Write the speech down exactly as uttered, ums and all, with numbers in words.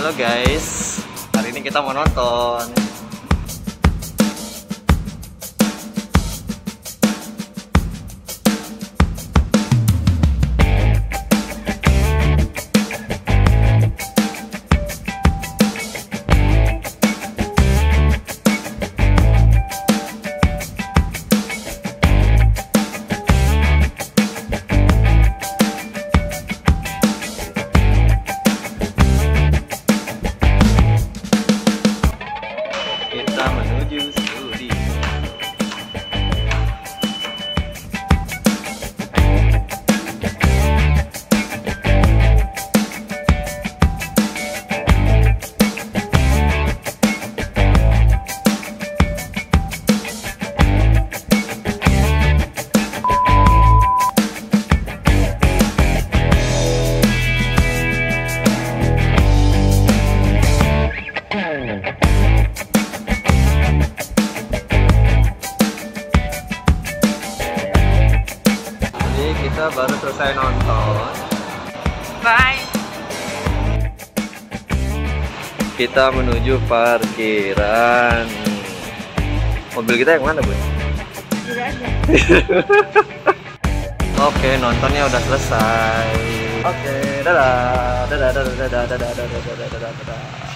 Halo guys, hari ini kita mau nonton. Kita menuju studi. Kita baru selesai nonton. Bye. Kita menuju parkiran. Mobil kita yang mana, Bu? Tidak ada. Oke, nontonnya udah selesai. Oke, dadah. Dadah, dadah, dadah, dadah, dadah, dadah, dadah, dadah.